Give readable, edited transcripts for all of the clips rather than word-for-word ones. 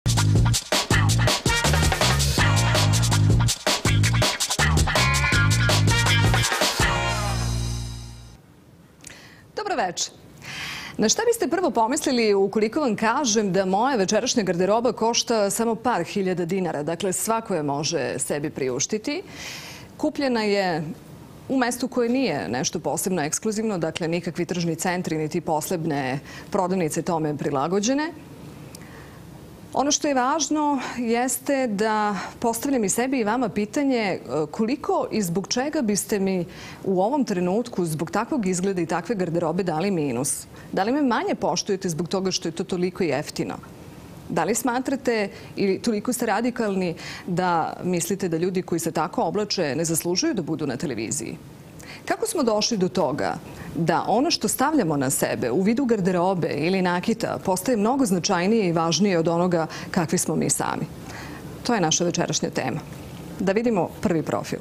Dobro večer. Na šta biste prvo pomislili ukoliko vam kažem da moja večerašnja garderoba košta samo par hiljada dinara? Dakle, svako je može sebi priuštiti. Kupljena je u mestu koje nije nešto posebno ekskluzivno, dakle nikakvi tržni centri niti posebne prodavnice tome prilagođene. Ono što je važno jeste da postavljam i sebi i vama pitanje koliko i zbog čega biste mi u ovom trenutku zbog takvog izgleda i takve garderobe dali minus. Da li me manje poštujete zbog toga što je to toliko jeftino? Da li smatrate ili toliko ste radikalni da mislite da ljudi koji se tako oblače ne zaslužuju da budu na televiziji? Kako smo došli do toga da ono što stavljamo na sebe u vidu garderobe ili nakita postaje mnogo značajnije i važnije od onoga kakvi smo mi sami? To je naša večerašnja tema. Da vidimo prvi profil.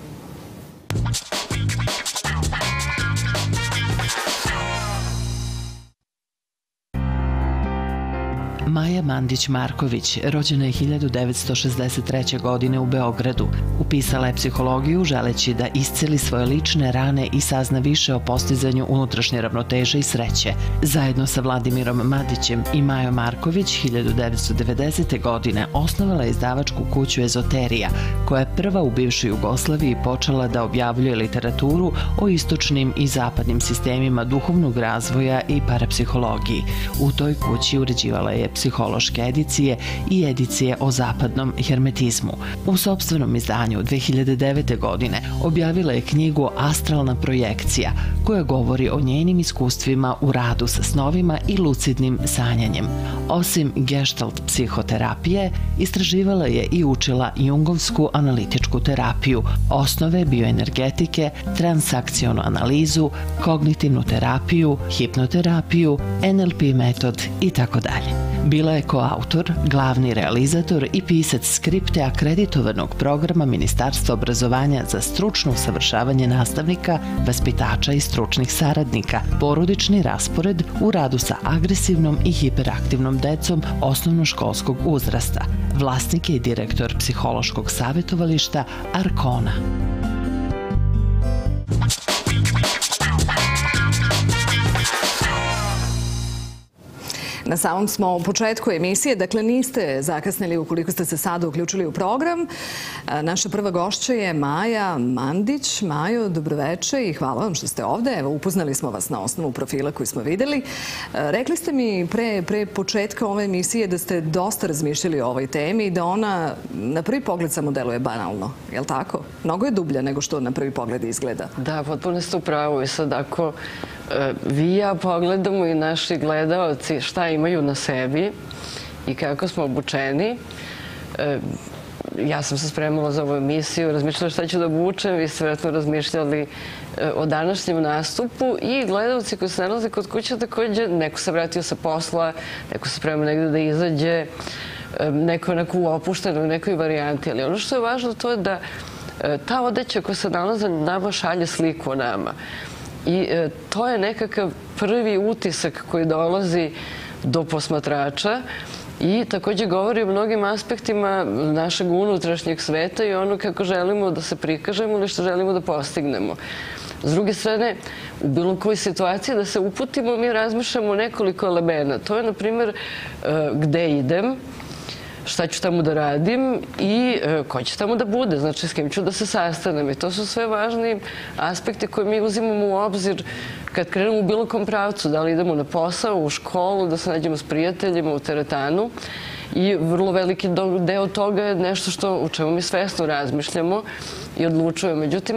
Maja Mandić-Marković rođena je 1963. godine u Beogradu. Upisala je psihologiju želeći da isceli svoje lične rane i sazna više o postizanju unutrašnje ravnoteže i sreće. Zajedno sa Vladimirom Madićem i Majom Marković 1990. godine osnovala je izdavačku kuću Ezoterija, koja je prva u bivšoj Jugoslaviji počela da objavljuje literaturu o istočnim i zapadnim sistemima duhovnog razvoja i parapsihologiji. U toj kući uređivala je psihološke edicije i edicije o zapadnom hermetizmu. U sopstvenom izdanju 2009. godine objavila je knjigu Astralna projekcija, koja govori o njenim iskustvima u radu sa snovima i lucidnim sanjanjem. Osim gestalt psihoterapije, istraživala je i učila jungovsku analitičku terapiju, osnove bioenergetike, transakcionu analizu, kognitivnu terapiju, hipnoterapiju, NLP metod itd. Bila je koautor, glavni realizator i pisac skripte akreditovanog programa Ministarstva obrazovanja za stručno usavršavanje nastavnika, vaspitača i stručnih saradnika, porodični raspored u radu sa agresivnom i hiperaktivnom decom osnovnoškolskog uzrasta. Vlasnik je i direktor psihološkog savjetovališta Arkona. Na samom smo početku emisije, dakle niste zakasnili ukoliko ste se sada uključili u program. Naša prva gošća je Maja Mandić. Majo, dobroveče i hvala vam što ste ovde. Evo, upoznali smo vas na osnovu profila koji smo videli. Rekli ste mi pre početka ove emisije da ste dosta razmišljali o ovoj temi i da ona na prvi pogled samo deluje banalno. Je li tako? Mnogo je dublja nego što na prvi pogled izgleda. Da, potpuno ste u pravu. I sad ako vi i ja pogledamo i naši gledaoci šta imaju na sebi i kako smo obučeni. Ja sam se spremala za ovu emisiju, razmišljala šta ću da obučem, vi ste vjerojatno razmišljali o današnjem nastupu i gledaoci koji se nalaze kod kuće također, neko se vratio sa posla, neko se sprema negde da izađe, neko je neku opuštenu u nekoj varijanti. Ali ono što je važno to je da ta odeća koja se nalaze na nama šalje sliku o nama. I to je nekakav prvi utisak koji dolazi do posmatrača i također govori o mnogim aspektima našeg unutrašnjeg sveta i ono kako želimo da se prikažemo ili što želimo da postignemo. S druge strane, u bilo kojoj situaciji da se uputimo, mi razmišljamo nekoliko elementa. To je, na primjer, gde idem, šta ću tamo da radim i ko će tamo da bude, znači s kim ću da se sastanem. I to su sve važni aspekti koje mi uzimamo u obzir kad krenemo u bilo kom pravcu, da li idemo na posao, u školu, da se nađemo s prijateljima, u teretanu. I vrlo veliki deo toga je nešto u čemu mi svesno razmišljamo i odlučujemo. Međutim,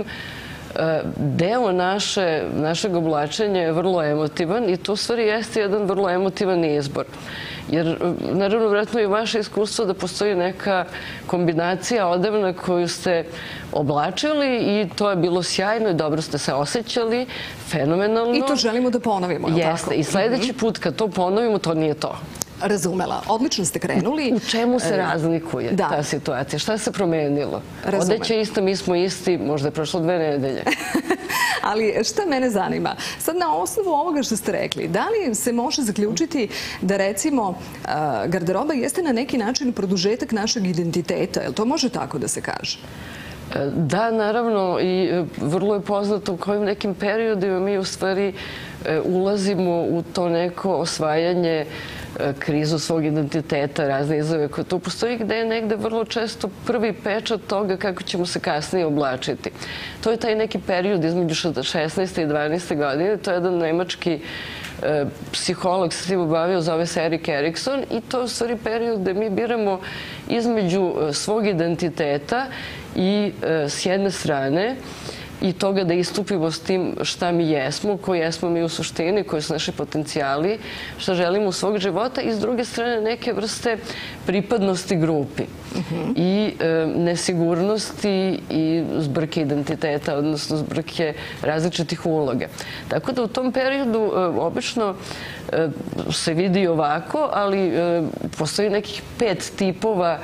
deo našeg oblačenja je vrlo emotivan i to u stvari jeste jedan vrlo emotivan izbor. Jer, naravno, vjerojatno i vaše iskustvo da postoji neka kombinacija odevna koju ste oblačili i to je bilo sjajno i dobro ste se osjećali, fenomenalno. I to želimo da ponovimo, je li tako? Jeste. I sljedeći put kad to ponovimo, to nije to. Razumela. Odlično ste krenuli. U čemu se razlikuje ta situacija? Šta se promenilo? Odeća je ista, mi smo isti, možda je prošlo 2 nedelje. Ali šta mene zanima? Sad na osnovu ovoga što ste rekli, da li se može zaključiti da recimo garderoba jeste na neki način produžetak našeg identiteta? Je li to može tako da se kaže? Da, naravno, i vrlo je poznato u kojim nekim periodima mi u stvari ulazimo u to neko osvajanje, krizu svog identiteta, razne izazove koje tu postoji, gde je negde vrlo često prvi pečat toga kako ćemo se kasnije oblačiti. To je taj neki period između 16. i 12. godine. To je jedan nemački psiholog se s tim obavio, zove se Erik Erikson, i to je u stvari period gde mi biramo između svog identiteta i s jedne strane i toga da istupimo s tim šta mi jesmo, koji jesmo mi u suštini, koji su naši potencijali, šta želimo u svog života, i s druge strane neke vrste pripadnosti grupi i nesigurnosti i zbrke identiteta, odnosno zbrke različitih uloga. Tako da u tom periodu obično se vidi ovako, ali postoji nekih 5 tipova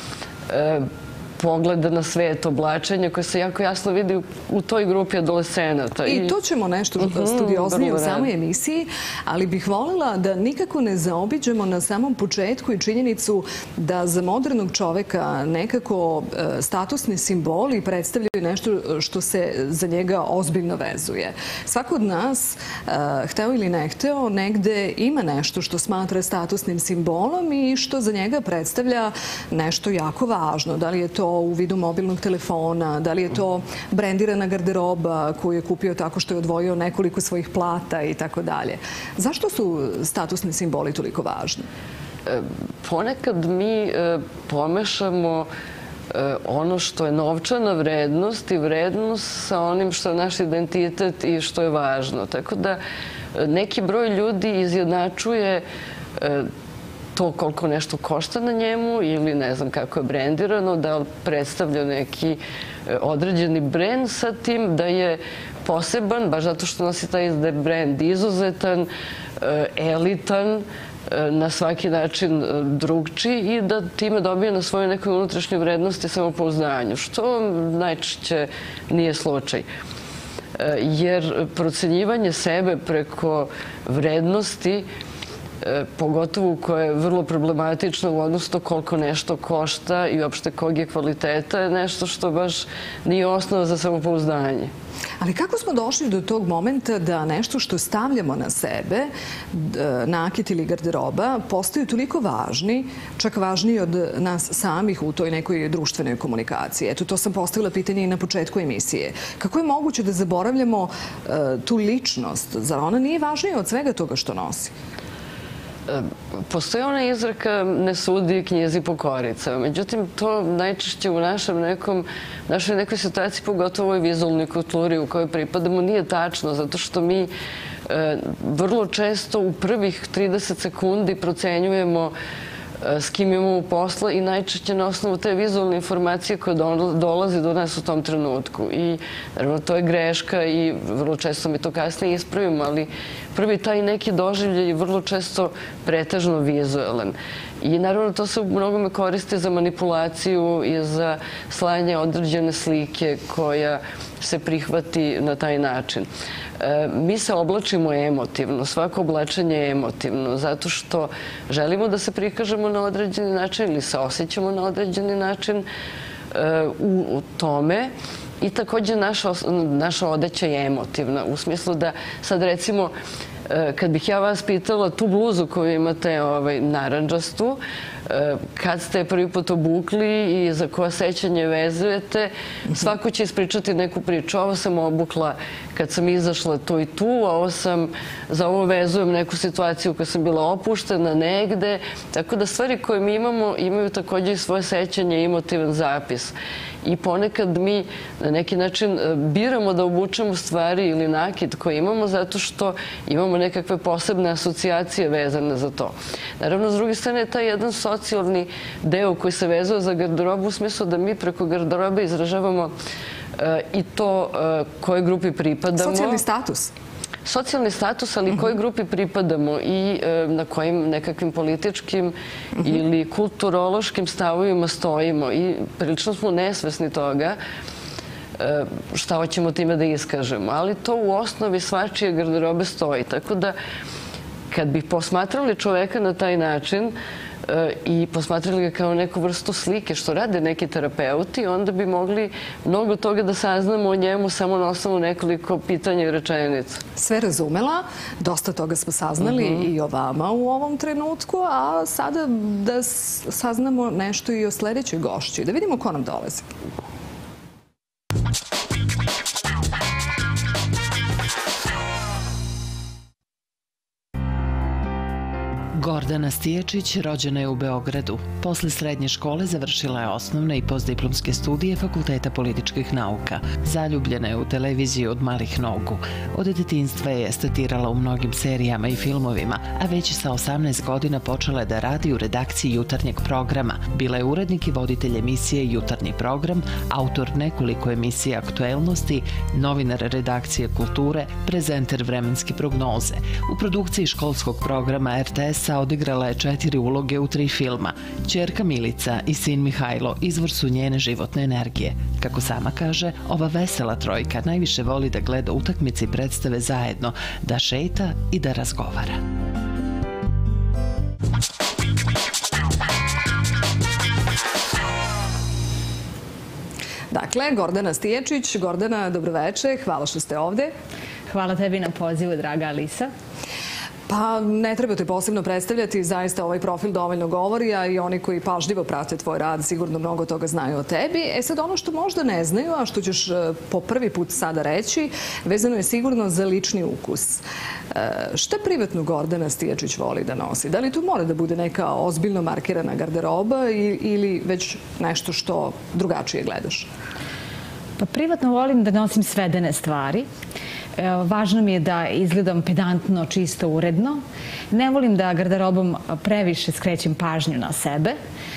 pogleda na svet, oblačenja, koje se jako jasno vidi u toj grupi adolescenata. I to ćemo nešto studioznije u samoj emisiji, ali bih voljela da nikako ne zaobiđemo na samom početku i činjenicu da za modernog čoveka nekako statusni simboli predstavljaju nešto što se za njega ozbiljno vezuje. Svako od nas, hteo ili ne hteo, negde ima nešto što smatra statusnim simbolom i što za njega predstavlja nešto jako važno. Da li je to u vidu mobilnog telefona, da li je to brendirana garderoba koju je kupio tako što je odvojio nekoliko svojih plata i tako dalje. Zašto su statusni simboli toliko važni? Ponekad mi pomešamo ono što je novčana vrednost i vrednost sa onim što je naš identitet i što je važno. Tako da neki broj ljudi izjednačuje to koliko nešto košta na njemu ili ne znam kako je brendirano, da predstavlja neki određeni brend sa tim da je poseban, baš zato što nosi taj brend izuzetan, elitan, na svaki način drugčiji i da time dobije na svojoj nekoj unutrašnjoj vrednosti samopouzdanju, što najčešće nije slučaj. Jer procenjivanje sebe preko vrednosti, pogotovo koje je vrlo problematično u odnosu koliko nešto košta i uopšte kog je kvaliteta, je nešto što baš nije osnova za samopouzdanje. Ali kako smo došli do tog momenta da nešto što stavljamo na sebe, nakit ili garderoba, postaju toliko važni, čak važniji od nas samih u toj nekoj društvenoj komunikaciji? Eto, to sam postavila pitanje i na početku emisije. Kako je moguće da zaboravljamo tu ličnost? Zar ona nije važnija od svega toga što nosi? Postoji ona izreka ne sudi knjizi po koricama. Međutim, to najčešće u našoj nekoj situaciji, pogotovo u ovoj vizualnoj kulturi u kojoj pripadamo, nije tačno, zato što mi vrlo često u prvih 30 sekundi procenjujemo s kim imamo posla i najčešće na osnovu te vizualne informacije koja dolazi do nas u tom trenutku. I naravno to je greška i vrlo često mi to kasnije ispravimo, ali prvi taj neki doživljaj je vrlo često pretežno vizualan. I naravno to se u mnogome koristi za manipulaciju i za slanje određene slike koja se prihvati na taj način. Mi se oblačimo emotivno, svako oblačenje je emotivno, zato što želimo da se prikažemo na određeni način ili se osjećamo na određeni način u tome. I također naša odeća je emotivna, u smislu da sad recimo kad bih ja vas pitala tu bluzu koju imate narandžastu, kad ste prvi put obukli i za koja sećanje vezujete, svako će ispričati neku priču. Ovo sam obukla kad sam izašla tu i tu, za ovo vezujem neku situaciju koja sam bila opuštena negde. Tako da stvari koje mi imamo imaju također i svoje sećanje i emotivan zapis. I ponekad mi na neki način biramo da obučemo stvari ili nakit koje imamo zato što imamo nekakve posebne asocijacije vezane za to. Naravno, s druge strane je taj jedan socijalni deo koji se vezuje za garderobu u smislu da mi preko garderobe izražavamo i to kojoj grupi pripadamo. Socijalni status. Socijalni status, ali kojoj grupi pripadamo i na kojim nekakvim političkim ili kulturološkim stavovima stojimo. I prilično smo nesvesni toga šta hoćemo time da iskažemo. Ali to u osnovi svačije garderobe stoji. Tako da, kad bi posmatrali čoveka na taj način i posmatrali ga kao neku vrstu slike, što rade neki terapeuti, onda bi mogli mnogo toga da saznamo o njemu samo na osnovu nekoliko pitanja i rečenica. Sve razumela, dosta toga smo saznali i o vama u ovom trenutku, a sada da saznamo nešto i o sledećoj gošći. Da vidimo ko nam dolazi. Gordana Stijačić rođena je u Beogradu. Posle srednje škole završila je osnovne i postdiplomske studije Fakulteta političkih nauka. Zaljubljena je u televiziju od malih nogu. Od detinjstva je statirala u mnogim serijama i filmovima, a već sa 18 godina počela je da radi u redakciji jutarnjeg programa. Bila je urednik i voditelj emisije Jutarnji program, autor nekoliko emisija aktuelnosti, novinar redakcije kulture, prezenter vremenske prognoze. U produkciji školskog programa RTS-a odigrala je 4 uloge u 3 filma. Ćerka Milica i sin Mihajlo izvor su njene životne energije. Kako sama kaže, ova vesela trojka najviše voli da gleda utakmice i predstave zajedno, da šeta i da razgovara. Dakle, Gordana Stijačić. Gordana, dobroveče. Hvala što ste ovde. Hvala tebi na pozivu, draga Alisa. Pa ne treba te posebno predstavljati, zaista ovaj profil dovoljno govori, a i oni koji pažljivo prate tvoj rad sigurno mnogo toga znaju o tebi. E sad ono što možda ne znaju, a što ćeš po prvi put sada reći, vezano je sigurno za lični ukus. Šta privatno Gordana Stijačić voli da nosi? Da li tu mora da bude neka ozbiljno markirana garderoba ili već nešto što drugačije gledaš? Pa privatno volim da nosim svedene stvari. Važno mi je da izgledam pedantno, čisto, uredno. Ne volim da garderobom previše skrećem pažnju na sebe.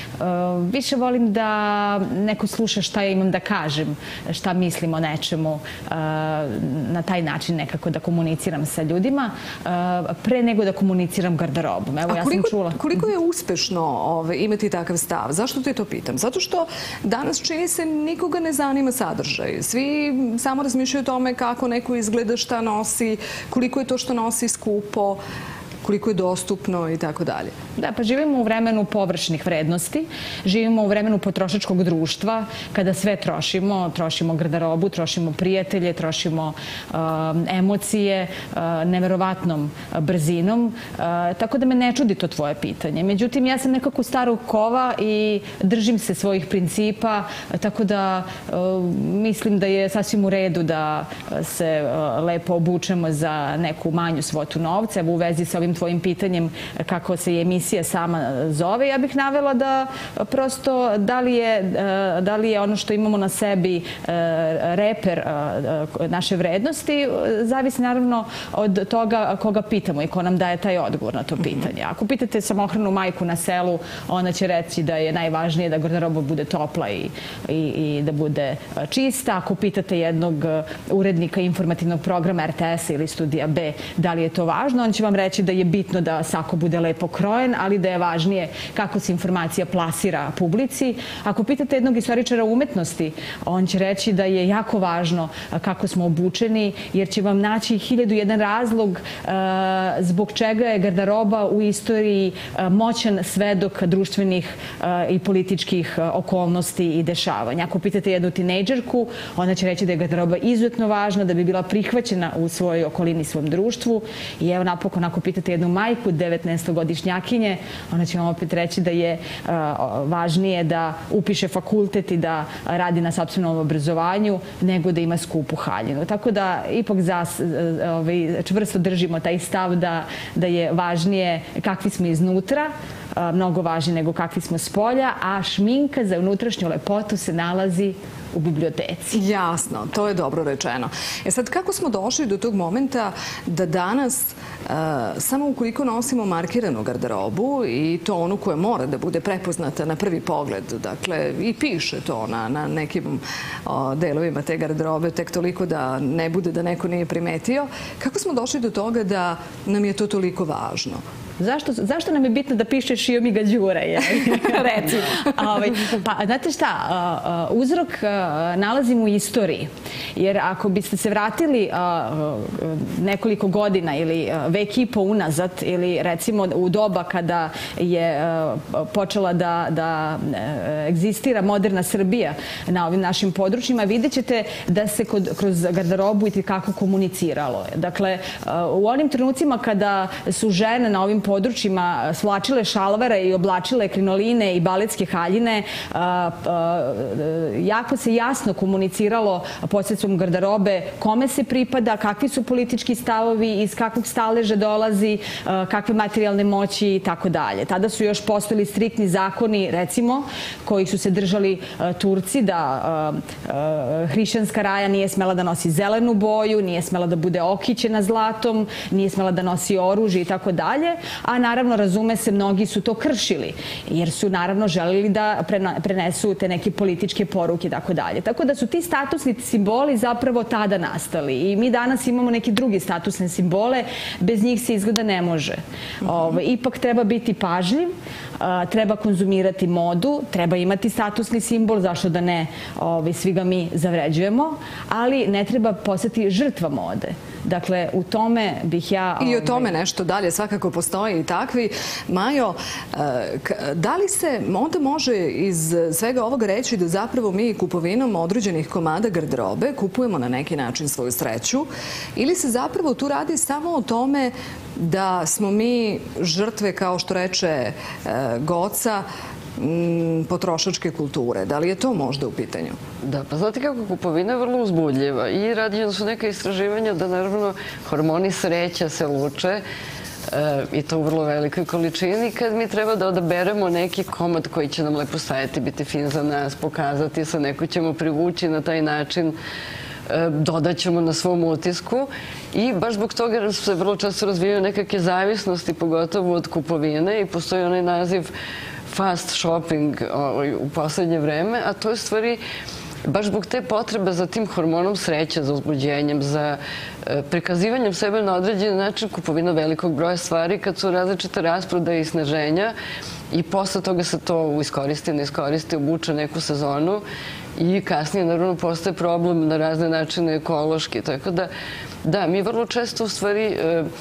Više volim da neko sluša šta ja imam da kažem, šta mislim o nečemu, na taj način nekako da komuniciram sa ljudima, pre nego da komuniciram garderobom. Evo, ja sam čula. Koliko je uspešno imati takav stav? Zašto te to pitam? Zato što danas čini se nikoga ne zanima sadržaj. Svi samo razmišljaju o tome kako neko izgleda, šta nosi, koliko je to što nosi skupo, koliko je dostupno i tako dalje. Da, pa živimo u vremenu površnih vrednosti, živimo u vremenu potrošačkog društva, kada sve trošimo, trošimo garderobu, trošimo prijatelje, trošimo emocije, neverovatnom brzinom, tako da me ne čudi to tvoje pitanje. Međutim, ja sam nekako starog kova i držim se svojih principa, tako da mislim da je sasvim u redu da se lepo obučemo za neku manju svotu novca. Evo, u vezi sa ovim tvojim pitanjem kako se emisija sama zove, ja bih navela da prosto da li je ono što imamo na sebi reper naše vrednosti, zavisi naravno od toga koga pitamo i ko nam daje taj odgovor na to pitanje. Ako pitate samohranu majku na selu, ona će reći da je najvažnije da garderoba bude topla i da bude čista. Ako pitate jednog urednika informativnog programa RTS-a ili Studija B da li je to važno, on će vam reći da je bitno da sako bude lepo krojen, ali da je važnije kako se informacija plasira publici. Ako pitate jednog istoričara umetnosti, on će reći da je jako važno kako smo obučeni, jer će vam naći 1001 razlog zbog čega je garderoba u istoriji moćan svedok društvenih i političkih okolnosti i dešavanja. Ako pitate jednu tinejdžerku, ona će reći da je garderoba izuzetno važna, da bi bila prihvaćena u svojoj okolini, svom društvu. I evo napokon, ako pitate jednu majku 19-godišnjakinje, ona će vam opet reći da je važnije da upiše fakultet i da radi na sopstvenom obrazovanju nego da ima skupu haljinu. Tako da ipak čvrsto držimo taj stav da je važnije kakvi smo iznutra, mnogo važnije nego kakvi smo spolja, a šminka za unutrašnju lepotu se nalazi u biblioteci. Jasno, to je dobro rečeno. E sad, kako smo došli do tog momenta da danas, samo ukoliko nosimo markiranu garderobu i to onu koja mora da bude prepoznata na prvi pogled, dakle, i piše to na nekim delovima te garderobe, tek toliko da ne bude da neko nije primetio, kako smo došli do toga da nam je to toliko važno? Zašto nam je bitno da piše Šio mi ga Đure, recimo? Pa, znate šta, uzrok nalazimo u istoriji. Jer ako biste se vratili nekoliko godina ili vek i po unazad, ili recimo u doba kada je počela da egzistira moderna Srbija na ovim našim područjima, vidjet ćete da se kroz garderobu i kako komuniciralo. Dakle, u onim trenucima kada su žene na ovim područjima svlačile šalvare i oblačile krinoline i baletske haljine, jako se jasno komuniciralo posredstvom garderobe kome se pripada, kakvi su politički stavovi, iz kakvog staleža dolazi, kakve materijalne moći i tako dalje. Tada su još postojali striktni zakoni, recimo, kojih su se držali Turci, da hrišćanska raja nije smela da nosi zelenu boju, nije smela da bude okićena zlatom, nije smela da nosi oružje i tako dalje, a naravno, razume se, mnogi su to kršili, jer su naravno želeli da prenesu te neke političke poruke i tako dalje. Tako da su ti statusni simboli zapravo tada nastali i mi danas imamo neke druge statusne simbole, bez njih se izgleda ne može. Ipak treba biti pažljiv, treba konzumirati modu, treba imati statusni simbol, zašto da ne, svi ga mi zavređujemo, ali ne treba postati žrtva mode. Dakle, u tome bih ja... I o tome nešto dalje, svakako postoje i takvi. Majo, da li se onda može iz svega ovoga reći da zapravo mi kupovinom određenih komada garderobe kupujemo na neki način svoju sreću, ili se zapravo tu radi samo o tome da smo mi žrtve, kao što reče Goca, potrošačke kulture? Da li je to možda u pitanju? Da, pa znate kako, kupovina je vrlo uzbudljiva i rađena su neka istraživanja da naravno hormoni sreća se luče i to u vrlo velikoj količini kad mi treba da odaberemo neki komad koji će nam lepo stajati, biti fin za nas, pokazati se, neko ćemo privući na taj način, dodat ćemo na svom utisku i baš zbog toga se vrlo često razvijaju nekakve zavisnosti, pogotovo od kupovine, i postoji onaj naziv fast shopping u poslednje vreme, a to je stvari baš zbog te potrebe za tim hormonom sreće, za uzbuđenjem, za prikazivanjem sebe na određeni način, kupovina velikog broja stvari kad su različite rasprodaje i sneženja i posle toga se to iskoristi, ne iskoristi, obuče neku sezonu i kasnije naravno postaje problem na razne načine ekološki. Tako da, mi vrlo često u stvari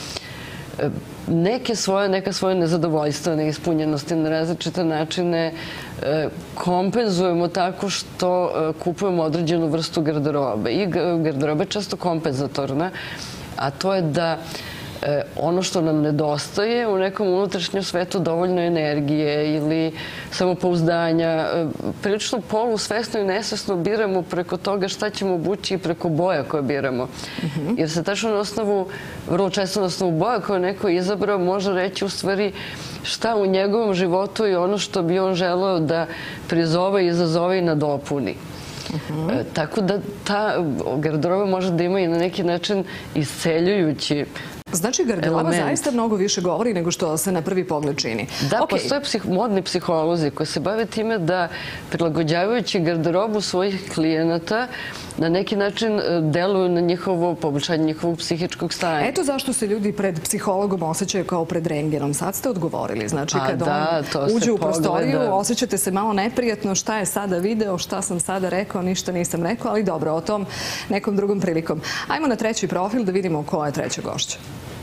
neka svoje nezadovoljstva, neispunjenosti na različite načine kompenzujemo tako što kupujemo određenu vrstu garderobe. I garderoba je često kompenzatorna, a to je da ono što nam nedostaje u nekom unutrašnjem svetu, dovoljno energije ili samopouzdanja, prilično polusvesno i nesvesno biramo preko toga šta ćemo obući i preko boja koje biramo. Jer se tačno na osnovu, vrlo često na osnovu boja koje neko izabrao, može reći u stvari šta u njegovom životu je ono što bi on želeo da prizove, izazove i nadopuni. Tako da ta garderoba može da ima i na neki način isceljujući. Znači, garderoba zaista mnogo više govori nego što se na prvi pogled čini. Da, postoje modni psiholozi koji se bave time da, prilagođavajući garderobu svojih klijenata, na neki način deluju na njihovo poboljšanje njihovog psihičkog stanja. Eto zašto se ljudi pred psihologom osjećaju kao pred rentgenom. Sad ste odgovorili. Znači, kad on uđe u prostoriju, osjećate se malo neprijatno, šta je sada video, šta sam sada rekao, ništa nisam rekao, ali dobro, o tom nekom drugom prilikom. Ajmo na treći profil da vidimo ko je treća gošća.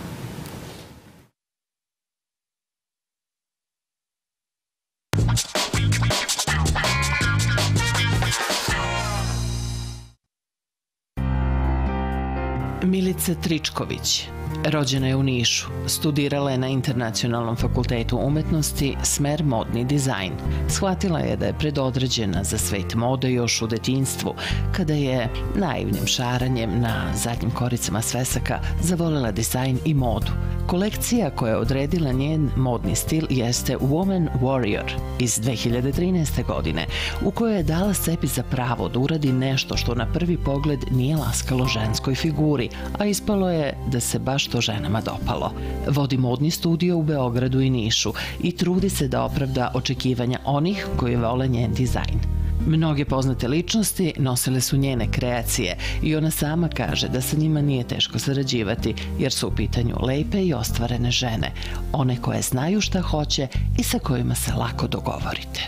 Milica Tričković. Rođena je u Nišu. Studirala je na Internacionalnom fakultetu umetnosti, smer modni dizajn. Shvatila je da je predodređena za svet mode još u detinjstvu, kada je naivnim šaranjem na zadnjim koricama svesaka zavolela dizajn i modu. Kolekcija koja je odredila njen modni stil jeste Woman Warrior iz 2013. godine, u kojoj je dala sebi za pravo da uradi nešto što na prvi pogled nije laskalo ženskoj figuri, a ispalo je da se baš to ženama dopalo. Vodi modni studio u Beogradu i Nišu i trudi se da opravda očekivanja onih koji vole njen dizajn. Mnoge poznate ličnosti nosile su njene kreacije i ona sama kaže da sa njima nije teško sarađivati jer su u pitanju lepe i ostvarene žene, one koje znaju šta hoće i sa kojima se lako dogovorite.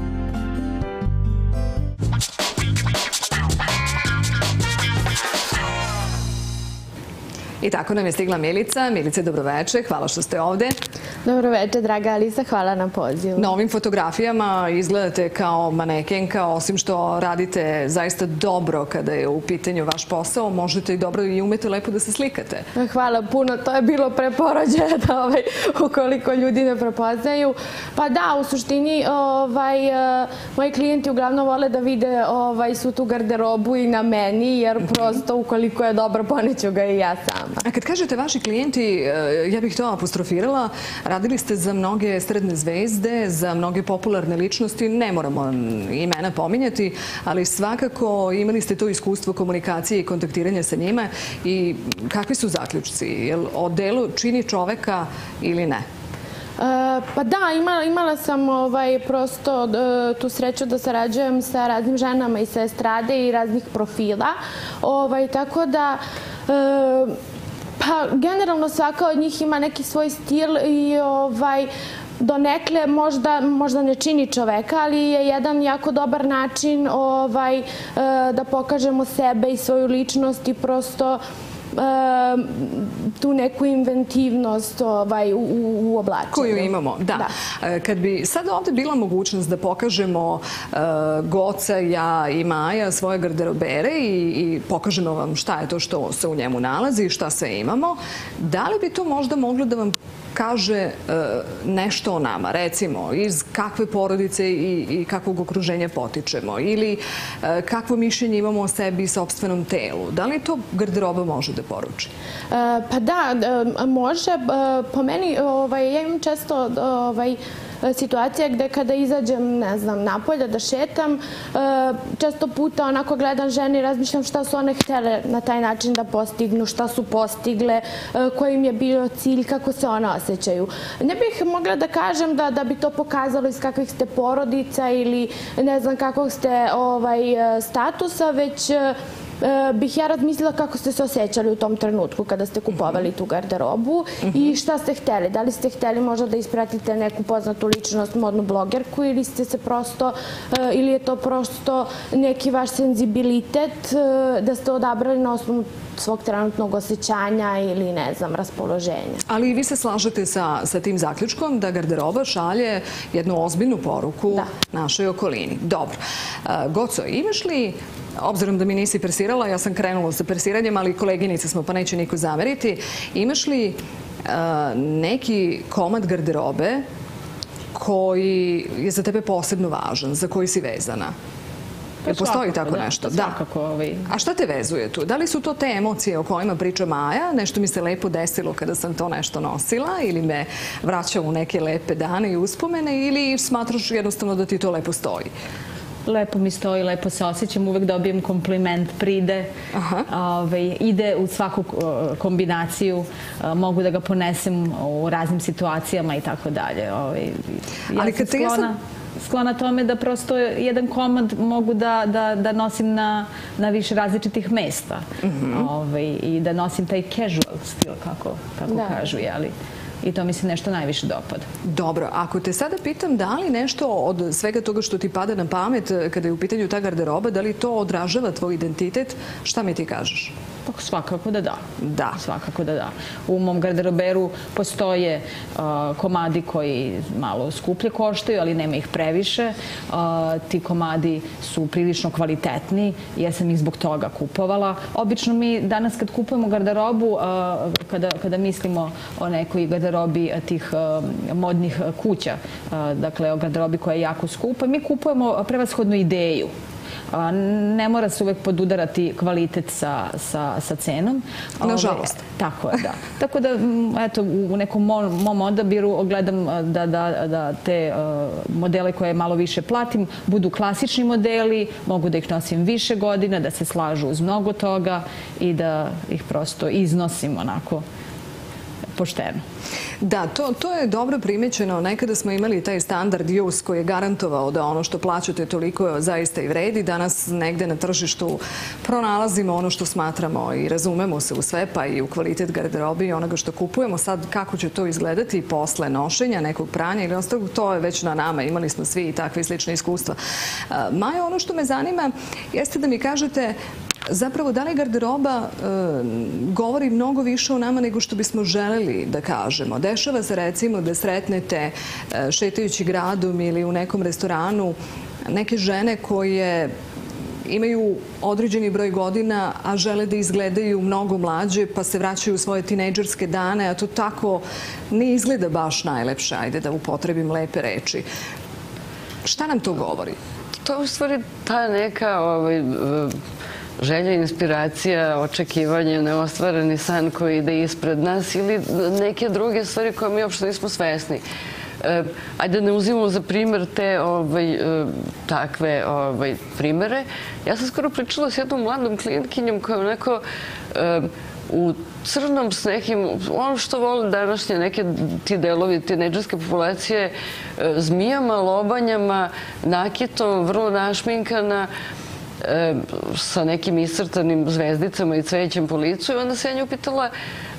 I tako nam je stigla Milica. Milice, dobroveče, hvala što ste ovde. Dobroveče, draga Alisa, hvala na pozivu. Na ovim fotografijama izgledate kao manekenka, osim što radite zaista dobro kada je u pitanju vaš posao, možete i dobro i umete lepo da se slikate. Hvala puno, to je bilo pre porođaja, ukoliko ljudi ne prepoznaju. Pa da, u suštini, moji klijenti uglavnom vole da vide svu tu garderobu i na meni, jer prosto ukoliko je dobro, poneću ga i ja sama. A kad kažete vaši klijenti, ja bih to apostrofirala, radili ste za mnoge srednje zvezde, za mnoge popularne ličnosti, ne moramo imena pominjati, ali svakako imali ste to iskustvo komunikacije i kontaktiranja sa njima i kakvi su zaključci? Jel odelo čini čoveka ili ne? Pa da, imala sam prosto tu sreću da sarađujem sa raznim ženama i sa estrade i raznih profila, tako da pa generalno svaka od njih ima neki svoj stil i donekle možda ne čini čoveka, ali je jedan jako dobar način da pokažemo sebe i svoju ličnost i prosto tu neku inventivnost u oblačenju. Koju imamo, da. Kad bi sad ovde bila mogućnost da pokažemo Goca, ja i Maja svoje garderobere i pokažemo vam šta je to što se u njemu nalazi i šta sve imamo, da li bi to možda moglo da vam kaže nešto o nama, recimo iz kakve porodice i kakvog okruženja potičemo ili kakvo mišljenje imamo o sebi i sopstvenom telu. Da li to garderoba može da poruči? Pa da, može. Po meni, ja imam često situacija gde kada izađem, ne znam, napolje da šetam, često puta onako gledam žene i razmišljam šta su one htele na taj način da postignu, šta su postigle, koji im je bio cilj, kako se one osjećaju. Ne bih mogla da kažem da bi to pokazalo iz kakvih ste porodica ili ne znam kakvog ste statusa, već bih ja razmislila kako ste se osjećali u tom trenutku kada ste kupovali tu garderobu i šta ste hteli. Da li ste hteli možda da ispratite neku poznatu ličnost, modnu blogerku ili ste se prosto, ili je to prosto neki vaš senzibilitet da ste odabrali na osnovu svog trenutnog osjećanja ili, ne znam, raspoloženja. Ali i vi se slažete sa tim zaključkom da garderoba šalje jednu ozbiljnu poruku našoj okolini. Dobro. Goco, imaš li, obzirom da mi nisi persirala, ja sam krenula sa persiranjem, ali koleginice smo, pa neće niko zameriti, imaš li neki komad garderobe koji je za tebe posebno važan, za koji si vezana? Postoji tako nešto? Da. A šta te vezuje tu? Da li su to te emocije o kojima priča Maja? Nešto mi se lepo desilo kada sam to nešto nosila ili me vraća u neke lepe dane i uspomene ili smatraš jednostavno da ti to lepo stoji? Lepo mi stoji, lepo se osjećam, uvek dobijem kompliment, pride, ide u svaku kombinaciju, mogu da ga ponesem u raznim situacijama i tako dalje. Ja sam sklona tome da prosto jedan komad mogu da nosim na više različitih mesta i da nosim taj casual stil, kako kažu, jeli? I to mi se nešto najviše dopada. Dobro, ako te sada pitam da li nešto od svega toga što ti pada na pamet kada je u pitanju ta garderoba, da li to odražava tvoj identitet, šta mi ti kažeš? Svakako da da. Da. Svakako da da. U mom garderoberu postoje komadi koji malo skuplje koštaju, ali nema ih previše. Ti komadi su prilično kvalitetni, jer sam ih zbog toga kupovala. Obično mi danas kad kupujemo garderobu, kada mislimo o nekoj garderobi tih modnih kuća, dakle o garderobi koja je jako skupa, mi kupujemo prevashodnu ideju. Ne mora se uvek podudarati kvalitet sa cenom. Nažalost. Tako je, da. Tako da, eto, u nekom mom odabiru gledam da te modele koje malo više platim budu klasični modeli, mogu da ih nosim više godina, da se slažu uz mnogo toga i da ih prosto iznosim onako pošteno. Da, to je dobro primećeno. Nekada smo imali taj standard JUS koji je garantovao da ono što plaćate toliko zaista i vredi. Danas negde na tržištu pronalazimo ono što smatramo i razumemo se u sve, pa i u kvalitet garderobe i onoga što kupujemo. Sad, kako će to izgledati posle nošenja, nekog pranja ili ostalog, to je već na nama. Imali smo svi i takve slične iskustva. Maja, ono što me zanima jeste da mi kažete zapravo, da li garderoba govori mnogo više o nama nego što bismo želeli da kažemo? Dešava se, recimo, da sretnete šetajući gradom ili u nekom restoranu neke žene koje imaju određeni broj godina, a žele da izgledaju mnogo mlađe, pa se vraćaju u svoje tinejdžerske dane, a to tako ne izgleda baš najlepše, ajde da upotrebim lepe reči. Šta nam to govori? To je u stvari ta neka želja, inspiracija, očekivanje, neostvareni san koji ide ispred nas ili neke druge stvari koje mi uopšte nismo svesni. Ajde, ne uzimamo za primer te takve primere. Ja sam skoro pričala s jednom mladom klijentkinjom koja je onako u crnom s nekim, ono što vole današnje neke ti delovi tinejdžerske populacije, zmijama, lobanjama, nakitom, vrlo našminkana, sa nekim iscrtanim zvezdicama i cvećem po licu. I onda se ja nju pitala,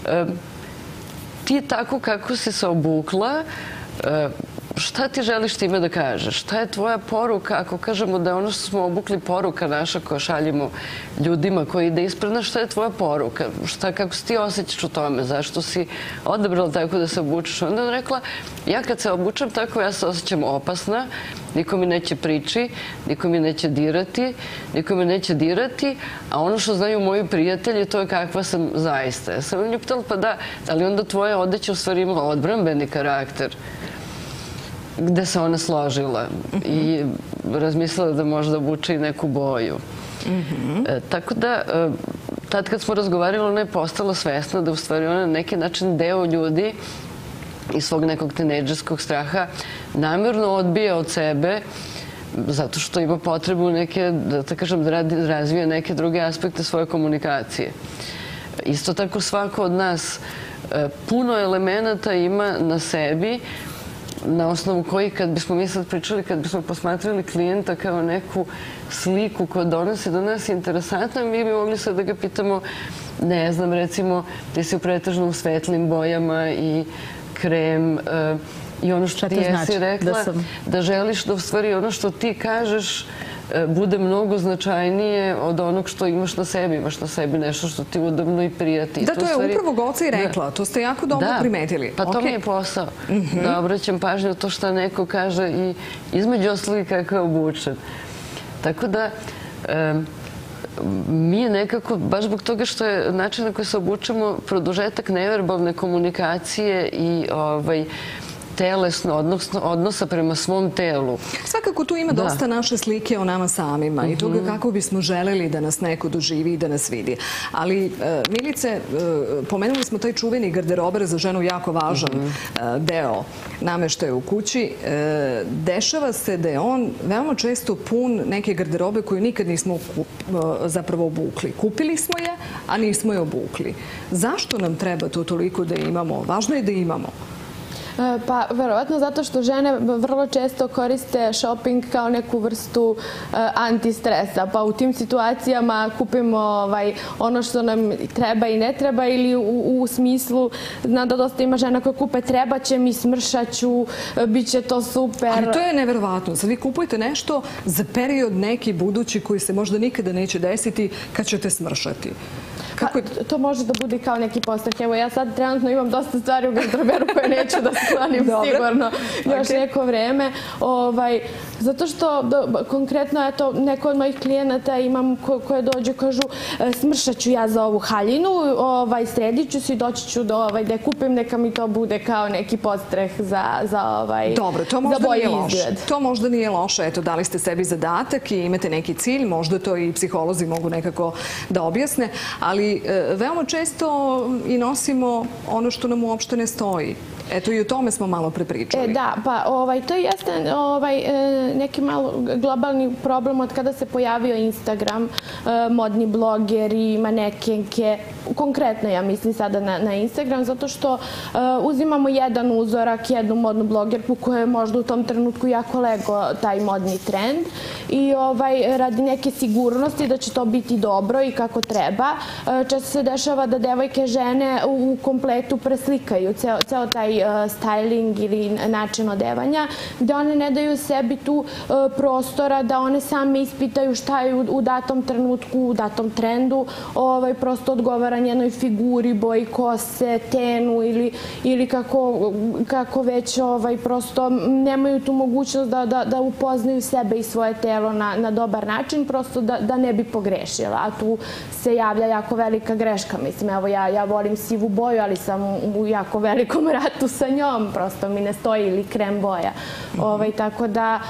ti tako kako si se obukla, šta ti želiš time da kažeš? Šta je tvoja poruka, ako kažemo da je ono što smo obukli poruka naša koja šaljimo ljudima koji ide ispred nas, šta je tvoja poruka? Kako se ti osjećaš u tome? Zašto si odabrala tako da se obučeš? Onda je rekla, ja kad se obučem tako, ja se osjećam opasna, niko mi neće priči, niko mi neće dirati, a ono što znaju moji prijatelji, to je kakva sam zaista. Ja sam nju pitala, pa da, ali onda tvoja odeća u stvari imala odbrambeni karakter, gde se ona složila i razmislila da možda obuče i neku boju. Tako da, tad kad smo razgovarali, ona je postala svesna da u stvari ona na neki način deo ljudi iz svog nekog tinejdžerskog straha namerno odbija od sebe zato što ima potrebu neke, da kažem, da razvije neke druge aspekte svoje komunikacije. Isto tako svako od nas puno elemenata ima na sebi na osnovu koji, kad bismo mi sad pričali, kad bismo posmatrali klijenta kao neku sliku koja donosi do nas interesantna, mi bi mogli sad da ga pitamo, ne znam, recimo, ti si u pretežno svetlim bojama i krem i ono što ti jesi rekla, da želiš da u stvari ono što ti kažeš bude mnogo značajnije od onog što imaš na sebi. Imaš na sebi nešto što ti udobno i prijati. Da, to je upravo Goca i rekla. To ste jako dobro primetili. Pa to mi je posao. Da obraćam pažnju to što neko kaže i između ostalih kako je obučen. Tako da mi nekako, baš zbog toga što je način na koji se obučemo produžetak neverbalne komunikacije i telesno, odnosa prema svom telu. Svakako tu ima dosta naše slike o nama samima i toga kako bismo želeli da nas neko doživi i da nas vidi. Ali, Milice, pomenuli smo taj čuveni garderober za ženu, jako važan deo nameštaja u kući. Dešava se da je on veoma često pun neke garderobe koju nikad nismo zapravo obukli. Kupili smo je, a nismo je obukli. Zašto nam treba to toliko da imamo? Važno je da imamo. Pa, verovatno zato što žene vrlo često koriste shopping kao neku vrstu antistresa. Pa u tim situacijama kupimo ono što nam treba i ne treba ili u smislu, znam da dosta ima žena koje kupe treba će mi, smršat ću, bit će to super. Ali to je neverovatno. Sad vi kupujete nešto za period neki budući koji se možda nikada neće desiti kad ćete smršati. To može da bude kao neki postreh. Evo, ja sad trenutno imam dosta stvari u garderoberu koje neću da sklonim sigurno još neko vreme. Zato što konkretno, eto, neko od mojih klijenata imam koje dođe, kažu smršat ću ja za ovu haljinu, sredit ću se i doći ću da kupim, neka mi to bude kao neki postreh za dobro, to možda nije loše. To možda nije loše. Eto, dali ste sebi zadatak i imate neki cilj, možda to i psiholozi mogu nekako da objasne, ali veoma često i nosimo ono što nam uopšte ne stoji. Eto, i o tome smo malo prepričali. Da, pa to jeste neki malo globalni problem od kada se pojavio Instagram, modni blogeri, manekenke, konkretno ja mislim sada na Instagram, zato što uzimamo jedan uzorak, jednu modnu blogerku koja je možda u tom trenutku jako lego taj modni trend i radi neke sigurnosti da će to biti dobro i kako treba. Često se dešava da devojke, žene u kompletu preslikaju ceo taj styling ili način odevanja, gde one ne daju sebi tu prostora da one same ispitaju šta je u datom trenutku, u datom trendu, prosto odgovara njenoj figuri, boji kose, tenu ili kako već prosto nemaju tu mogućnost da upoznaju sebe i svoje telo na dobar način, prosto da ne bi pogrešila. A tu se javlja jako velika greška. Mislim, evo ja volim sivu boju, ali sam u jako velikom ratu sa njom, prosto mi ne stoji ili krem boja. Tako da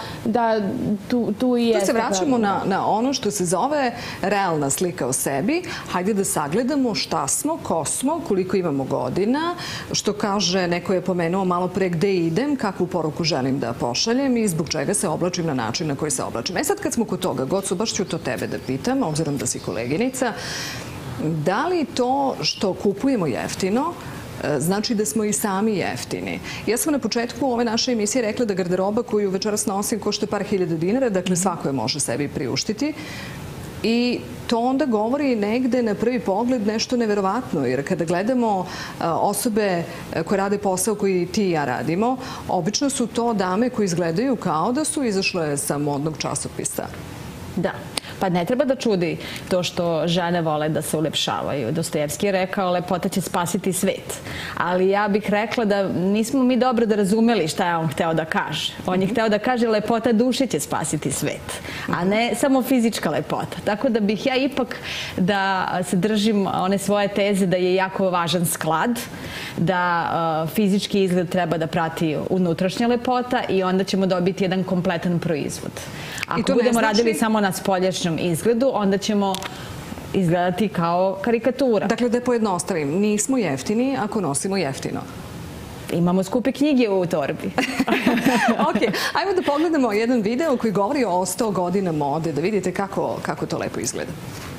tu i jeste. Tu se vraćamo na ono što se zove realna slika o sebi. Hajde da sagledamo šta smo, ko smo, koliko imamo godina, što kaže, neko je pomenuo malo pre gde idem, kakvu poruku želim da pošaljem i zbog čega se oblačim na način na koji se oblačim. Sad kad smo kod toga, Gocu, baš ću to tebe da pitam, obzirom da si koleginica, da li to što kupujemo jeftino znači da smo i sami jeftini? Ja sam na početku ove naše emisije rekla da garderoba koju večeras nosim košta par hiljada dinara, dakle svako je može sebi priuštiti. I to onda govori negde na prvi pogled nešto neverovatno, jer kada gledamo osobe koje rade posao koji ti i ja radimo, obično su to dame koje izgledaju kao da su izašle sa modnog časopisa. Da. Pa ne treba da čudi to što žene vole da se ulepšavaju. Dostojevski je rekao, lepota će spasiti svet. Ali ja bih rekla da nismo mi dobro da razumeli šta je on hteo da kaže. On je hteo da kaže lepota duše će spasiti svet, a ne samo fizička lepota. Tako da bih ja ipak da se držim one svoje teze da je jako važan sklad, da fizički izgled treba da prati unutrašnja lepota i onda ćemo dobiti jedan kompletan proizvod. Ako budemo radili samo na spoljašnjem izgledu, onda ćemo izgledati kao karikatura. Dakle, da pojednostavim, nismo jeftini ako nosimo jeftino. Imamo skupe knjige u torbi. Ok, ajmo da pogledamo jedan video koji govori o 100 godina mode, da vidite kako to lepo izgleda.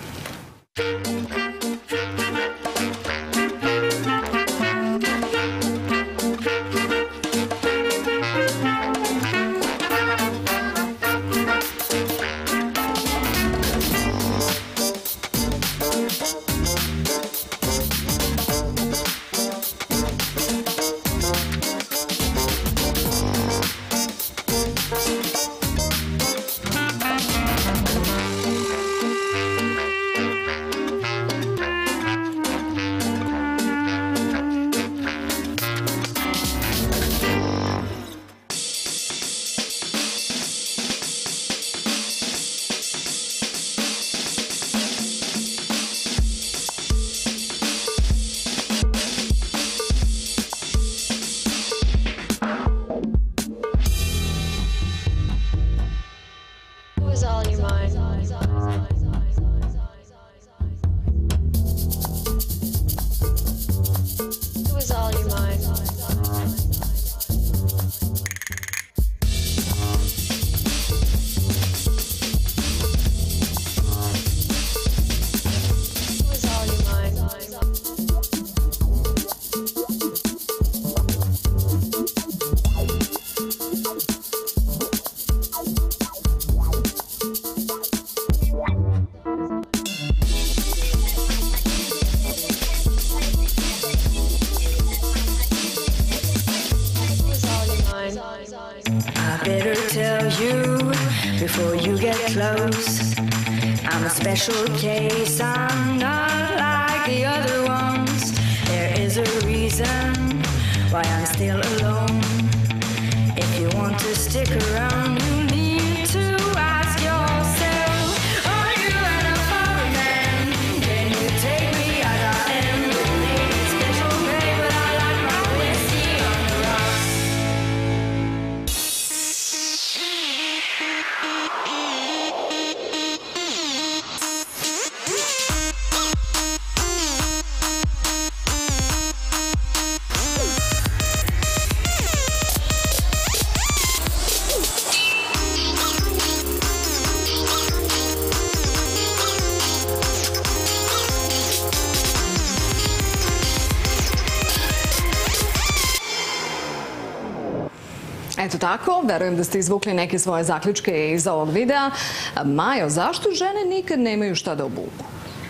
I'm a special case, I'm not like the other ones. There is a reason why I'm still alone. If you want to stick around, you need to ask yourself, are you enough for a man? Can you take me as I am? Maybe special way, but I like my whiskey on the rocks. Eto tako, verujem da ste izvukli neke svoje zaključke iz ovog videa. Majo, zašto žene nikad nemaju šta da obuku?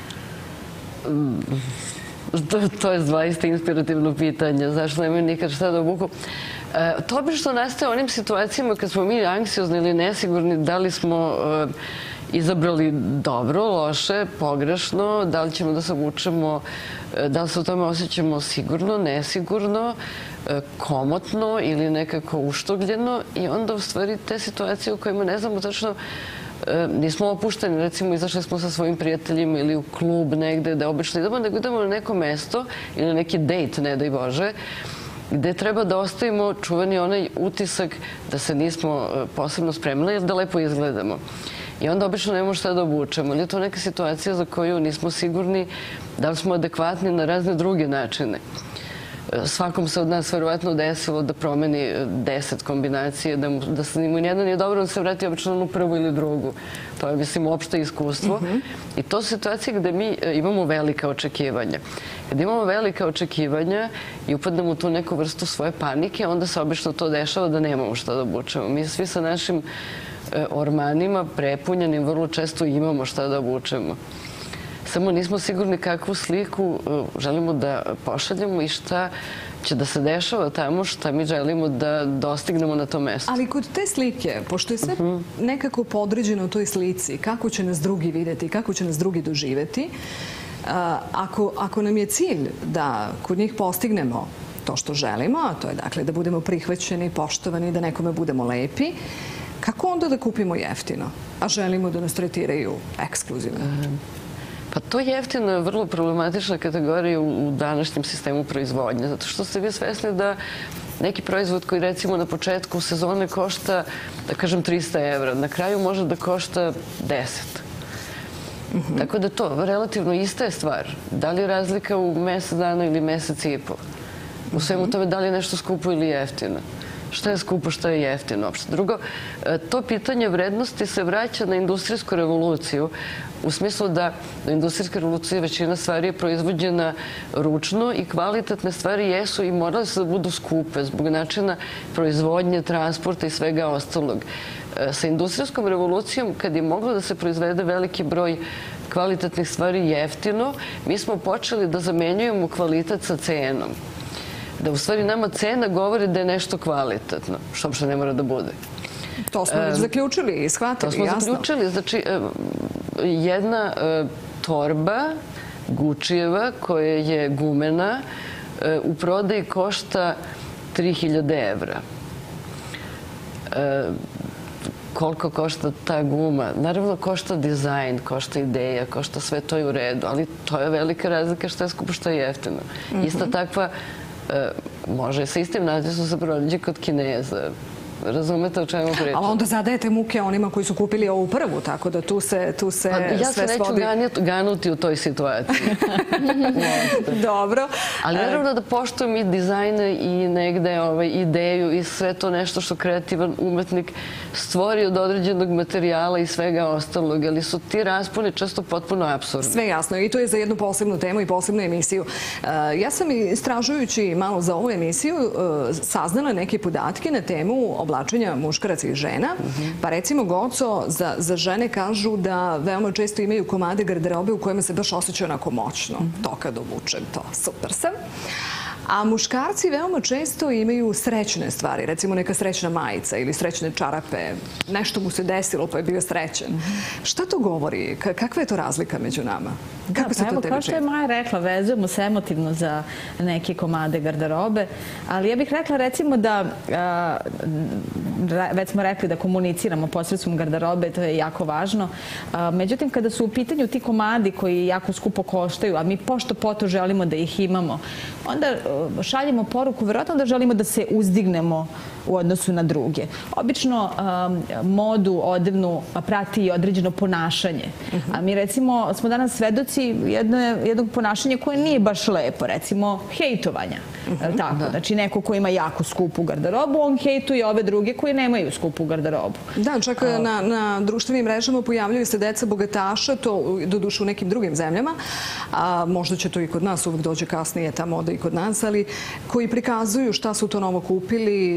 To je zaista inspirativno pitanje. Zašto nemaju nikad šta da obuku? To obično nastaje u onim situacijama kad smo mi anksiozni ili nesigurni, da li smo izabrali dobro, loše, pogrešno, da li ćemo da se obučemo, da li se u tome osjećamo sigurno, nesigurno, komotno ili nekako uštogljeno. I onda u stvari te situacije u kojima ne znamo tačno, nismo opušteni, recimo izašli smo sa svojim prijateljima ili u klub negde da obično idemo, nego idemo na neko mesto ili neki dejt, ne daj Bože, gde treba da ostavimo čuveni onaj utisak da se nismo posebno spremili ili da lepo izgledamo. I onda obično nemamo šta da obučemo. Ili je to neka situacija za koju nismo sigurni da li smo adekvatni na razne druge načine. Svakom se od nas verovatno desilo da promeni 10 kombinacije, da se mu nijedno nije dobro, da se vrati obično na prvu ili drugu. To je, mislim, opšte iskustvo. I to su situacije gde mi imamo velika očekivanja. Kad imamo velika očekivanja i upadnemo u tu neku vrstu svoje panike, onda se obično to dešava da nemamo šta da obučemo. Mi svi sa našim ormanima prepunjenim vrlo često imamo šta da obučemo. Samo nismo sigurni kakvu sliku želimo da pošaljemo i šta će da se dešava tamo, šta mi želimo da dostignemo na to mesto. Ali kod te slike, pošto je sve nekako podređeno u toj slici, kako će nas drugi videti, kako će nas drugi doživeti, ako nam je cilj da kod njih postignemo to što želimo, a to je dakle da budemo prihvaćeni, poštovani, da nekome budemo lepi, kako onda da kupimo jeftino, a želimo da nas tretiraju ekskluzivno? Pa to jeftino je vrlo problematična kategorija u današnjem sistemu proizvodnje, zato što ste vi svesni da neki proizvod koji recimo na početku sezone košta, da kažem, 300 evra, na kraju može da košta 10. Tako da to relativno ista je stvar. Da li je razlika u mesec dana ili mesec i po? U svemu tome da li je nešto skupo ili jeftino? Šta je skupo, šta je jeftino uopšte? Drugo, to pitanje vrednosti se vraća na industrijsku revoluciju, u smislu da u industrijskoj revoluciji većina stvari je proizvođena ručno i kvalitetne stvari jesu i morale su da budu skupe zbog načina proizvodnje, transporta i svega ostalog. Sa industrijskom revolucijom, kad je moglo da se proizvede veliki broj kvalitetnih stvari jeftino, mi smo počeli da zamenjujemo kvalitet sa cenom. Da u stvari nama cena govori da je nešto kvalitetno, što uopšte ne mora da bude. To smo već zaključili i shvatili, jasno. To smo zaključili. Znači, jedna torba Guccijeva koja je gumena u prodaji košta 3000 evra. Koliko košta ta guma? Naravno, košta dizajn, košta ideja, košta sve to i u redu, ali to je velika razlika šta je skupo, šta je jeftino. Ista takva može sa istim nadpisom se pronađe kod Kineza. Razumete o čemu pričam? Ali onda zadajete muke onima koji su kupili ovu prvu, tako da tu se sve svodi. Ja se neću ganuti u toj situaciji. Dobro. Ali naravno da poštujem i dizajne i negde ideju i sve to nešto što kreativan umetnik stvori od određenog materijala i svega ostalog, ali su ti rasponi često potpuno apsurdni. Sve jasno i to je za jednu posebnu temu i posebnu emisiju. Ja sam istražujući malo za ovu emisiju saznala neke podatke na temu oblačenja muškaraca i žena. Pa recimo, Goco, za žene kažu da veoma često imaju komade garderobe u kojima se baš osjećaju onako moćno. To kad obučem, to super sam. A muškarci veoma često imaju srećne stvari, recimo neka srećna majica ili srećne čarape. Nešto mu se desilo pa je bio srećen. Šta to govori? Kakva je to razlika među nama? Kako se to tebi čini? Kao što je Maja rekla, vezujemo se emotivno za neke komade garderobe, ali ja bih rekla recimo da, već smo rekli da komuniciramo posredstvom garderobe, to je jako važno. Međutim, kada su u pitanju ti komadi koji jako skupo koštaju, a mi pošto poto želimo da ih imamo, onda šaljemo poruku, verovatno da želimo da se uzdignemo u odnosu na druge. Obično modu odevnu prati i određeno ponašanje. A mi recimo smo danas svedoci jednog ponašanja koje nije baš lepo, recimo hejtovanja. Znači neko ko ima jako skupu garderobu, on hejtuje ove druge koji nemaju skupu garderobu. Da, čak na društvenim mrežama pojavljaju se deca bogataša, to doduše u nekim drugim zemljama, a možda će to i kod nas, uvek dođe kasnije ta moda i kod nas, ali koji prikazuju šta su to novo kupili,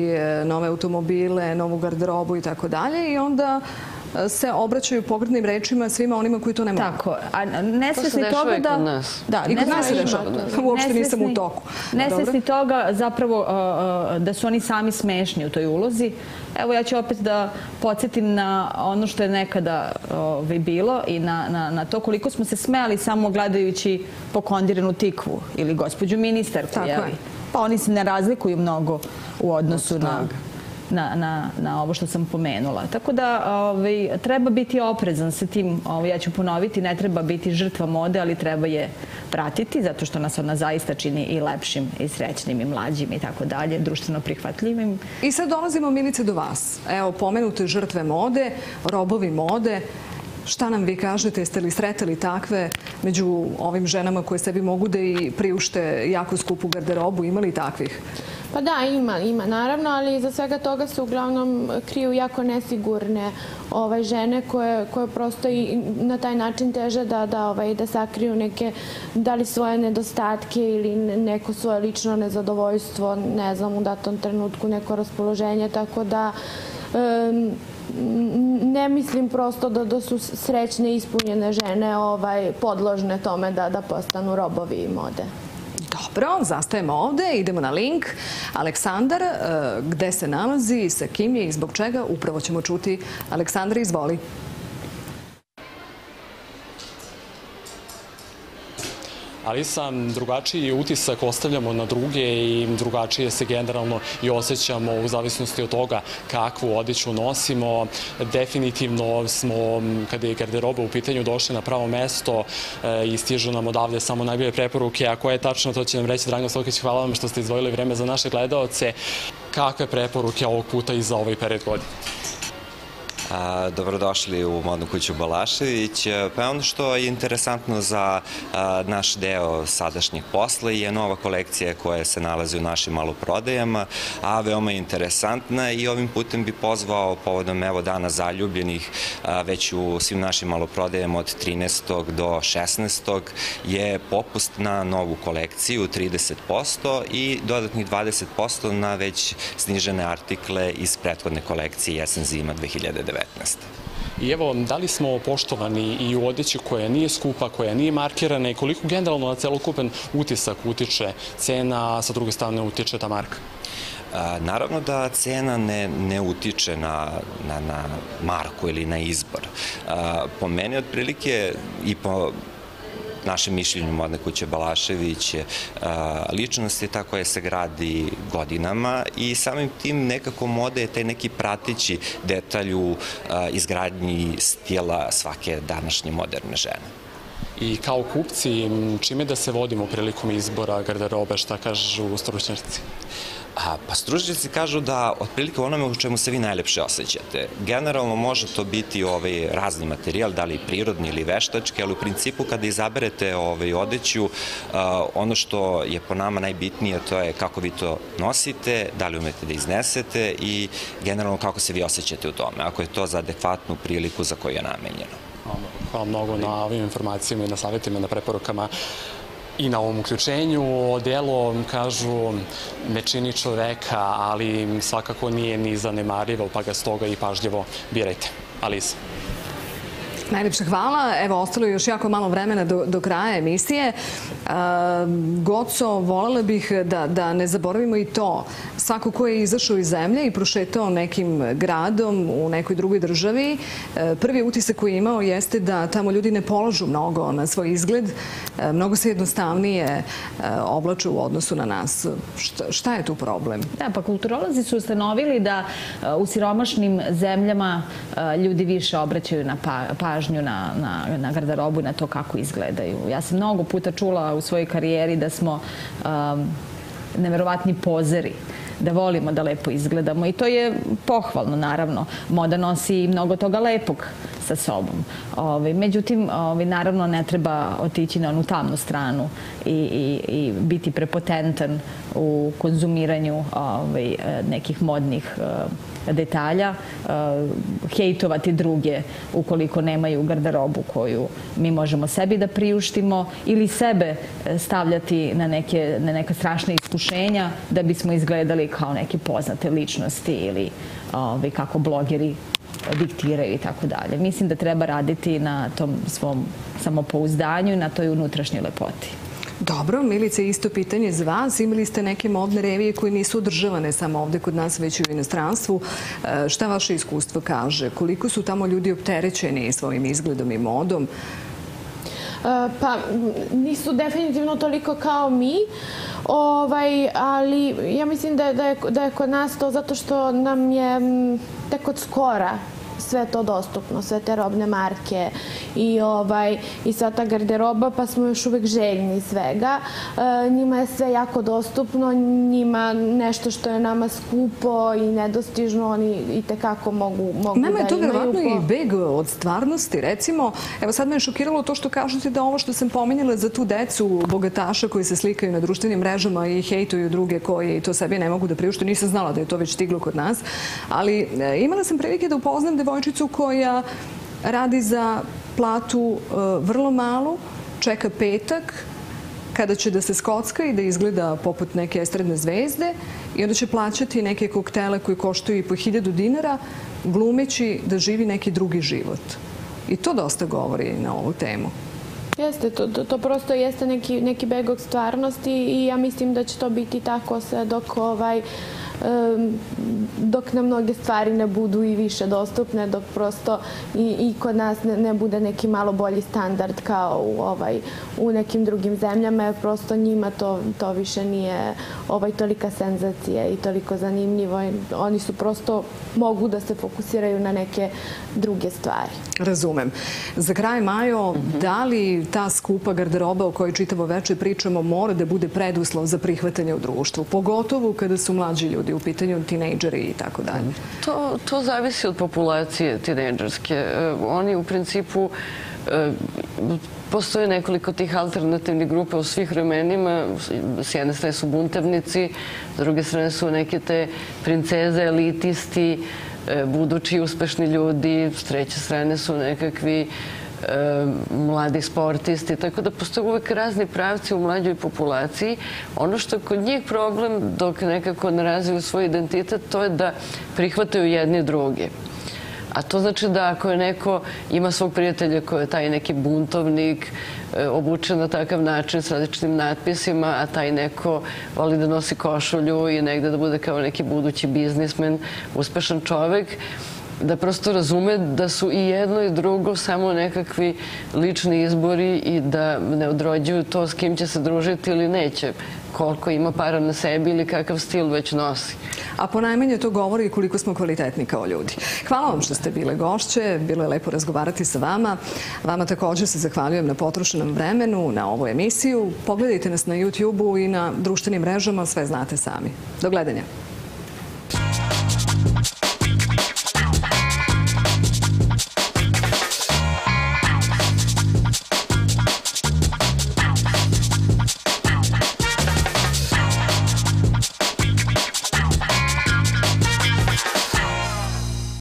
nove automobile, novu garderobu i tako dalje i onda se obraćaju pogrdnim rečima svima onima koji to ne mogu. Tako, a nesvesni toga da... To se dešava i kod nas. Da, i kod nas se dešava. Uopšte nisam u toku. Nesvesni toga zapravo da su oni sami smešni u toj ulozi. Evo ja ću opet da podsjetim na ono što je nekada bilo i na to koliko smo se smejali samo gledajući pokondiranu tikvu ili gospođu ministarku. Pa oni se ne razlikuju mnogo u odnosu na ovo što sam pomenula. Tako da treba biti oprezan sa tim, ja ću ponoviti, ne treba biti žrtva mode, ali treba je pratiti, zato što nas ona zaista čini i lepšim, i srećnim, i mlađim, i tako dalje, društveno prihvatljivim. I sad dolazimo, Milice, do vas. Evo, pomenute žrtve mode, robovi mode. Šta nam vi kažete? Jeste li sretali takve među ovim ženama koje sebi mogu da i priušte jako skupu garderobu? Ima li takvih? Pa da, ima naravno, ali iza svega toga se uglavnom kriju jako nesigurne žene koje prosto i na taj način teže da sakriju neke, da li svoje nedostatke ili neko svoje lično nezadovoljstvo, ne znam, u datom trenutku neko raspoloženje, tako da ne mislim prosto da su srećne, ispunjene žene podložne tome da postanu robovi mode. Dobro, zastajemo ovde, idemo na link. Aleksandar, gde se nalazi, sa kim je i zbog čega? Upravo ćemo čuti. Aleksandar, izvoli. Alisa, drugačiji utisak ostavljamo na druge i drugačije se generalno i osjećamo u zavisnosti od toga kakvu odeću nosimo. Definitivno smo, kada je garderoba u pitanju, došli na pravo mesto i stižu nam odavde samo najbolje preporuke. A koje je tačno, to će nam reći Dragan Stokić. Hvala vam što ste izdvojili vreme za naše gledaoce. Kakve preporuke ovog puta i za ovaj period godine? Dobrodošli u modnu kuću Balašević. Pa ono što je interesantno za naš deo sadašnjeg posla je nova kolekcija koja se nalazi u našim maloprodajama, a veoma je interesantna i ovim putem bi pozvao povodom evo Dana zaljubljenih već u svim našim maloprodajama od 13. do 16. je popust na novu kolekciju 30% i dodatnih 20% na već snižene artikle iz prethodne kolekcije jesen-zima 2019. I evo, da li smo poštovani i u odeći koja nije skupa, koja nije markirana i koliko generalno na celokupan utisak utiče cena, a sa druge strane utiče ta marka? Naravno da cena ne utiče na marku ili na izbor. Po meni otprilike i po našem mišljenju modne kuće Balašević, ličnost je ta koja se gradi godinama i samim tim nekako moda je taj neki prateći detalj u izgradnji stila svake današnje moderne žene. I kao kupci, čime da se vodimo prilikom izbora garderobe, šta kažu stručnjaci? Pa stručnjaci kažu da otprilike onome u čemu se vi najlepše osjećate. Generalno može to biti razni materijal, da li prirodni ili veštački, ali u principu kada izaberete odeću, ono što je po nama najbitnije to je kako vi to nosite, da li umete da iznesete i generalno kako se vi osjećate u tome, ako je to za adekvatnu priliku za koju je namenjeno. Hvala mnogo na ovim informacijama i na savjetima, na preporukama i na ovom uključenju. Odelo, kažu, ne čini čoveka, ali svakako nije ni zanemarivo, pa ga stoga i pažljivo birajte. Alisa. Najlepše hvala. Evo, ostalo je još jako malo vremena do kraja emisije. Goco, voljela bih da ne zaboravimo i to. Svako ko je izašao iz zemlje i prošetao nekim gradom u nekoj drugoj državi, prvi utisak koji je imao jeste da tamo ljudi ne polažu mnogo na svoj izgled, mnogo se jednostavnije oblače u odnosu na nas. Šta je tu problem? Da, pa kulturolozi su ustanovili da u siromašnim zemljama ljudi više obraćaju na pažnju na garderobu i na to kako izgledaju. Ja sam mnogo puta čula u svojoj karijeri da smo neverovatni pozeri, da volimo da lepo izgledamo i to je pohvalno, naravno. Moda nosi mnogo toga lepog sa sobom. Međutim, naravno ne treba otići na onu tamnu stranu i biti prepotentan u konzumiranju nekih modnih detalja, hejtovati druge ukoliko nemaju garderobu koju mi možemo sebi da priuštimo ili sebe stavljati na neka strašna iskušenja da bismo izgledali kao neke poznate ličnosti ili kako blogeri diktiraju i tako dalje. Mislim da treba raditi na tom svom samopouzdanju i na toj unutrašnjoj lepoti. Dobro, Milice, isto pitanje za vas. Imali ste neke modne revije koje nisu održavane samo ovde kod nas, već i u inostranstvu. Šta vaše iskustvo kaže? Koliko su tamo ljudi opterećeni svojim izgledom i modom? Pa nisu definitivno toliko kao mi, ali ja mislim da je kod nas to zato što nam je tek od skora sve to dostupno, sve te robne marke i sva ta garderoba, pa smo još uvek željni svega. Njima je sve jako dostupno, njima nešto što je nama skupo i nedostižno, oni i tekako mogu da imaju. Nama je to verovatno i beg od stvarnosti. Recimo, evo sad me je šokiralo to što kažete da ovo što sam pominjala za tu decu bogataša koji se slikaju na društvenim mrežama i hejtuju druge koji to sebi ne mogu da priušte. Nisam znala da je to već stiglo kod nas, ali imala sam prilike da upoznam devojčicu koja radi za platu vrlo malu, čeka petak kada će da se skocka i da izgleda poput neke estradne zvezde i onda će plaćati neke koktele koji koštuju i po 1000 dinara glumeći da živi neki drugi život. I to dosta govori na ovu temu. Jeste, to prosto jeste neki beg od stvarnosti i ja mislim da će to biti tako sve dok nam mnoge stvari ne budu i više dostupne, dok prosto i kod nas ne bude neki malo bolji standard kao u nekim drugim zemljama, jer prosto njima to više nije tolika senzacija i toliko zanimljivo. Oni su prosto mogu da se fokusiraju na neke druge stvari. Razumem. Za kraj, Majo, da li ta skupa garderoba o kojoj čitavo veče pričamo mora da bude preduslov za prihvatanje u društvu, pogotovo kada su mlađi ljudi u pitanju, tinejdžeri i tako dalje? To zavisi od populacije tinejdžerske. Oni u principu postoje nekoliko tih alternativnih grupa u svih vremenima. S jedne strane su buntevnici, s druge strane su neke te princeze, elitisti, budući uspešni ljudi, s treće strane su nekakvi mladi sportisti, tako da postoje uvek razni pravci u mlađoj populaciji. Ono što je kod njih problem dok nekako ne razviju svoj identitet, to je da prihvataju jedni drugi. A to znači da ako je neko ima svog prijatelja koji je taj neki buntovnik, obučen na takav način s različitim natpisima, a taj neko voli da nosi košulju i negde da bude kao neki budući biznismen, uspešan čovek, da prosto razume da su i jedno i drugo samo nekakvi lični izbori i da ne određuju to s kim će se družiti ili neće, koliko ima para na sebi ili kakav stil već nosi. A ponajmanje to govori i koliko smo kvalitetni kao ljudi. Hvala vam što ste bile gošće, bilo je lepo razgovarati sa vama. Vama također se zahvaljujem na potrošenom vremenu, na ovu emisiju. Pogledajte nas na YouTube-u i na društvenim mrežama, sve znate sami. Do gledanja.